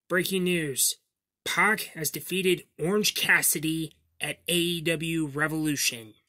Breaking news. Pac has defeated Orange Cassidy at AEW Revolution.